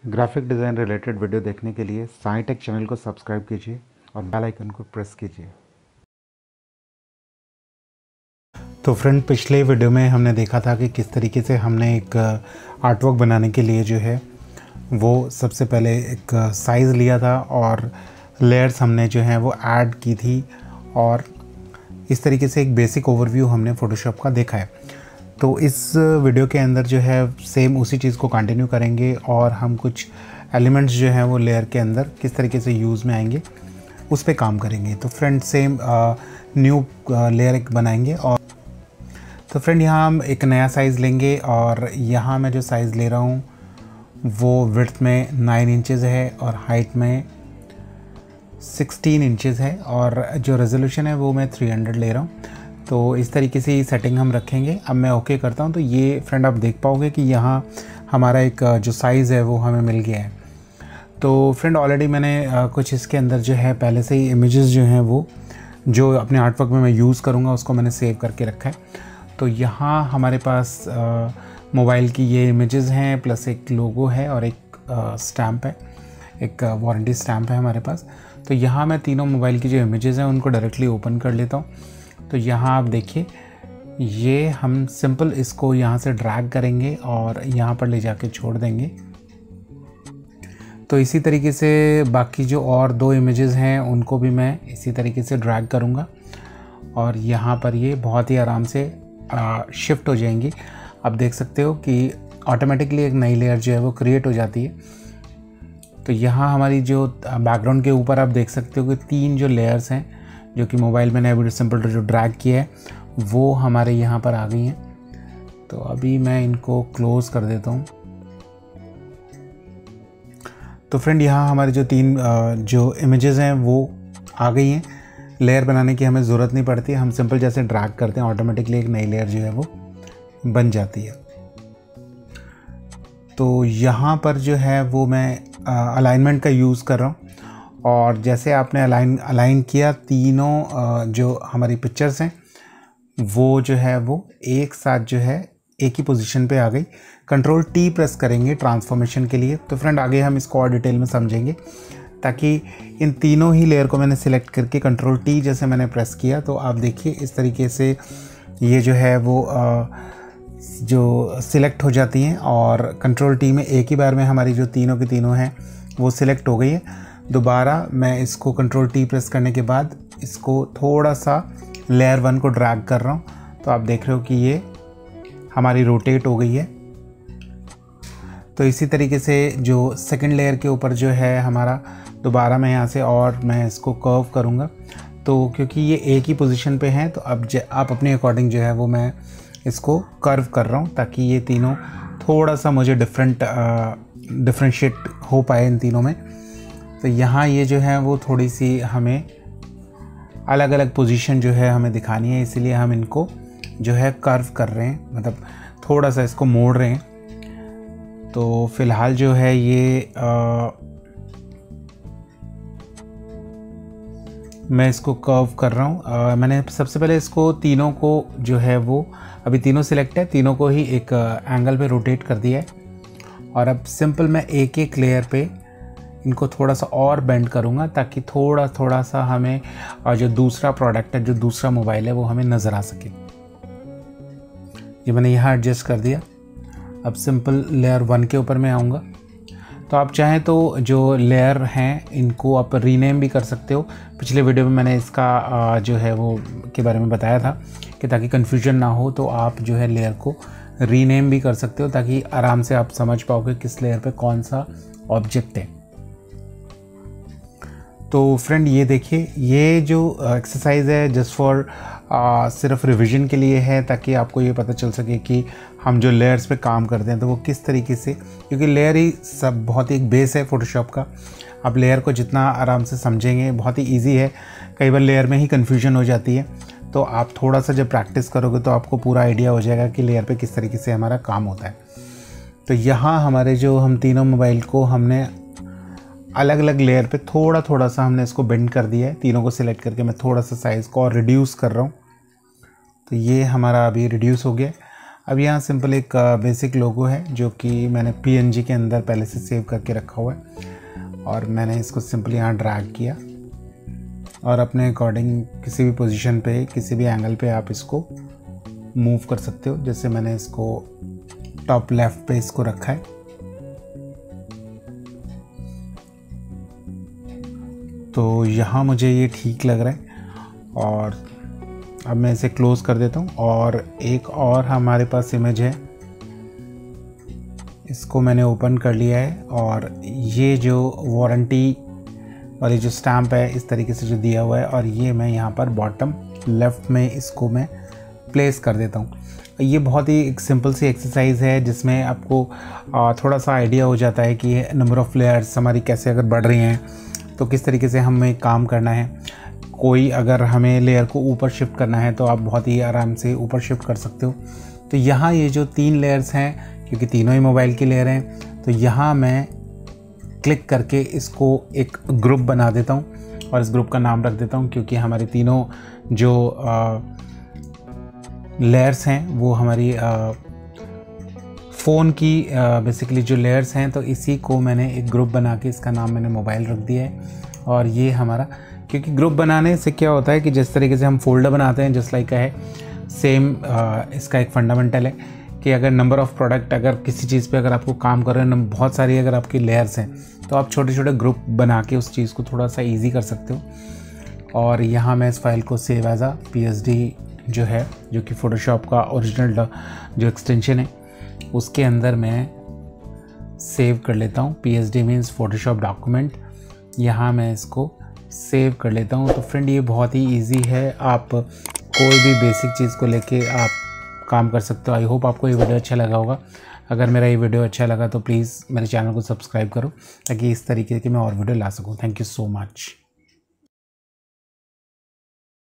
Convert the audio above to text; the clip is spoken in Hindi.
ग्राफिक डिज़ाइन रिलेटेड वीडियो देखने के लिए साई टेक चैनल को सब्सक्राइब कीजिए और बेल आइकन को प्रेस कीजिए। तो फ्रेंड, पिछले वीडियो में हमने देखा था कि किस तरीके से हमने एक आर्टवर्क बनाने के लिए जो है वो सबसे पहले एक साइज़ लिया था और लेयर्स हमने जो है वो ऐड की थी, और इस तरीके से एक बेसिक ओवरव्यू हमने फ़ोटोशॉप का देखा है। तो इस वीडियो के अंदर जो है सेम उसी चीज़ को कंटिन्यू करेंगे और हम कुछ एलिमेंट्स जो हैं वो लेयर के अंदर किस तरीके से यूज़ में आएंगे उस पे काम करेंगे। तो फ्रेंड, सेम न्यू लेयर एक बनाएंगे। और तो फ्रेंड, यहाँ हम एक नया साइज़ लेंगे और यहाँ मैं जो साइज़ ले रहा हूँ वो विड्थ में 9 इंचेस है और हाइट में 16 इंचेस है, और जो रेजोल्यूशन है वो मैं 300 ले रहा हूँ। तो इस तरीके से सेटिंग हम रखेंगे। अब मैं ओके करता हूँ तो ये फ्रेंड आप देख पाओगे कि यहाँ हमारा एक जो साइज़ है वो हमें मिल गया है। तो फ्रेंड, ऑलरेडी मैंने कुछ इसके अंदर जो है पहले से ही इमेजेस जो हैं वो जो अपने आर्टवर्क में मैं यूज़ करूँगा उसको मैंने सेव करके रखा है। तो यहाँ हमारे पास मोबाइल की ये इमेजेस हैं, प्लस एक लोगो है और एक स्टैम्प है, एक वारंटी स्टैम्प है हमारे पास। तो यहाँ मैं तीनों मोबाइल की जो इमेजेस हैं उनको डायरेक्टली ओपन कर लेता हूँ। तो यहाँ आप देखिए, ये हम सिंपल इसको यहाँ से ड्रैग करेंगे और यहाँ पर ले जाके छोड़ देंगे। तो इसी तरीके से बाकी जो और 2 इमेजेस हैं उनको भी मैं इसी तरीके से ड्रैग करूँगा और यहाँ पर ये बहुत ही आराम से शिफ्ट हो जाएंगी। आप देख सकते हो कि ऑटोमेटिकली एक नई लेयर जो है वो क्रिएट हो जाती है। तो यहाँ हमारी जो बैकग्राउंड के ऊपर आप देख सकते हो कि 3 जो लेयर्स हैं जो कि मोबाइल में मैंने सिंपल जो ड्रैग किया है वो हमारे यहाँ पर आ गई हैं। तो अभी मैं इनको क्लोज़ कर देता हूँ। तो फ्रेंड, यहाँ हमारे जो 3 जो इमेजेस हैं वो आ गई हैं। लेयर बनाने की हमें ज़रूरत नहीं पड़ती, हम सिंपल जैसे ड्रैग करते हैं ऑटोमेटिकली एक नई लेयर जो है वो बन जाती है। तो यहाँ पर जो है वो मैं अलाइनमेंट का यूज़ कर रहा हूँ, और जैसे आपने अलाइन किया तीनों जो हमारी पिक्चर्स हैं वो जो है वो एक साथ जो है एक ही पोजीशन पे आ गई। कंट्रोल टी प्रेस करेंगे ट्रांसफॉर्मेशन के लिए। तो फ्रेंड, आगे हम इसको और डिटेल में समझेंगे, ताकि इन तीनों ही लेयर को मैंने सिलेक्ट करके कंट्रोल टी जैसे मैंने प्रेस किया तो आप देखिए इस तरीके से ये जो है वो जो सिलेक्ट हो जाती हैं, और कंट्रोल टी में एक ही बार में हमारी जो तीनों की तीनों हैं वो सिलेक्ट हो गई है। दोबारा मैं इसको कंट्रोल टी प्रेस करने के बाद इसको थोड़ा सा लेयर 1 को ड्रैग कर रहा हूँ। तो आप देख रहे हो कि ये हमारी रोटेट हो गई है। तो इसी तरीके से जो सेकंड लेयर के ऊपर जो है हमारा, दोबारा मैं यहाँ से और मैं इसको कर्व करूँगा। तो क्योंकि ये एक ही पोजीशन पे हैं तो अब आप अपने अकॉर्डिंग जो है वो मैं इसको कर्व कर रहा हूँ ताकि ये तीनों थोड़ा सा मुझे डिफरेंशिएट हो पाए इन तीनों में। तो यहाँ ये जो है वो थोड़ी सी हमें अलग अलग पोजीशन जो है हमें दिखानी है, इसीलिए हम इनको जो है कर्व कर रहे हैं, मतलब थोड़ा सा इसको मोड़ रहे हैं। तो फिलहाल जो है ये मैं इसको कर्व कर रहा हूँ। मैंने सबसे पहले इसको तीनों को जो है वो अभी तीनों सिलेक्ट है, तीनों को ही एक एंगल पे रोटेट कर दिया है। और अब सिंपल मैं एक एक लेयर पे इनको थोड़ा सा और बेंड करूँगा ताकि थोड़ा सा हमें और जो दूसरा प्रोडक्ट है, जो दूसरा मोबाइल है वो हमें नज़र आ सके। ये मैंने यहाँ एडजस्ट कर दिया। अब सिंपल लेयर 1 के ऊपर मैं आऊँगा। तो आप चाहें तो जो लेयर हैं इनको आप रीनेम भी कर सकते हो। पिछले वीडियो में मैंने इसका जो है वो के बारे में बताया था कि ताकि कन्फ्यूजन ना हो तो आप जो है लेयर को रीनेम भी कर सकते हो, ताकि आराम से आप समझ पाओगे किस लेयर पे कौन सा ऑब्जेक्ट है। तो फ्रेंड, ये देखिए, ये जो एक्सरसाइज है जस्ट फॉर सिर्फ रिवीजन के लिए है, ताकि आपको ये पता चल सके कि हम जो लेयर्स पे काम करते हैं तो वो किस तरीके से, क्योंकि लेयर ही सब बहुत ही एक बेस है फ़ोटोशॉप का। आप लेयर को जितना आराम से समझेंगे, बहुत ही इजी है। कई बार लेयर में ही कन्फ्यूजन हो जाती है, तो आप थोड़ा सा जब प्रैक्टिस करोगे तो आपको पूरा आइडिया हो जाएगा कि लेयर पे किस तरीके से हमारा काम होता है। तो यहाँ हमारे जो हम तीनों मोबाइल को हमने अलग अलग लेयर पे थोड़ा सा हमने इसको बेंड कर दिया है। तीनों को सिलेक्ट करके मैं थोड़ा सा साइज़ को और रिड्यूस कर रहा हूँ। तो ये हमारा अभी रिड्यूस हो गया। अब यहाँ सिंपल एक बेसिक लोगो है जो कि मैंने PNG के अंदर पहले से सेव करके रखा हुआ है और मैंने इसको सिंपली यहाँ ड्रैग किया और अपने अकॉर्डिंग किसी भी पोजीशन पे किसी भी एंगल पे आप इसको मूव कर सकते हो। जैसे मैंने इसको टॉप लेफ्ट पे इसको रखा है, तो यहाँ मुझे ये ठीक लग रहा है और अब मैं इसे क्लोज कर देता हूँ। और एक और हमारे पास इमेज है, इसको मैंने ओपन कर लिया है और ये जो वारंटी वाली जो स्टैम्प है इस तरीके से जो दिया हुआ है और ये मैं यहाँ पर बॉटम लेफ़्ट में इसको मैं प्लेस कर देता हूँ। ये बहुत ही एक सिंपल सी एक्सरसाइज है जिसमें आपको थोड़ा सा आइडिया हो जाता है कि नंबर ऑफ़ लेयर्स हमारी कैसे अगर बढ़ रही हैं तो किस तरीके से हमें काम करना है। कोई अगर हमें लेयर को ऊपर शिफ्ट करना है तो आप बहुत ही आराम से ऊपर शिफ्ट कर सकते हो। तो यहाँ ये जो 3 लेयर्स हैं, क्योंकि तीनों ही मोबाइल की लेयर हैं, तो यहाँ मैं क्लिक करके इसको एक ग्रुप बना देता हूँ और इस ग्रुप का नाम रख देता हूँ, क्योंकि हमारी तीनों जो लेयर्स हैं वो हमारी फ़ोन की बेसिकली जो लेयर्स हैं, तो इसी को मैंने एक ग्रुप बना के इसका नाम मैंने मोबाइल रख दिया है। और ये हमारा, क्योंकि ग्रुप बनाने से क्या होता है कि जिस तरीके से हम फोल्डर बनाते हैं जस्ट लाइक है सेम, इसका एक फंडामेंटल है कि अगर नंबर ऑफ़ प्रोडक्ट, अगर किसी चीज़ पे अगर आपको काम कर रहे हैं, बहुत सारी अगर आपकी लेयर्स हैं तो आप छोटे छोटे ग्रुप बना के उस चीज़ को थोड़ा सा ईजी कर सकते हो। और यहाँ मैं इस फाइल को सेव एज अ PSD जो है, जो कि फ़ोटोशॉप का ओरिजिनल जो एक्सटेंशन है उसके अंदर मैं सेव कर लेता हूँ। PSD means Photoshop document. यहाँ मैं इसको सेव कर लेता हूँ। तो फ्रेंड ये बहुत ही इजी है, आप कोई भी बेसिक चीज़ को लेके आप काम कर सकते हो। आई होप आपको ये वीडियो अच्छा लगा होगा। अगर मेरा ये वीडियो अच्छा लगा तो प्लीज़ मेरे चैनल को सब्सक्राइब करो ताकि इस तरीके की मैं और वीडियो ला सकूँ। Thank you so much.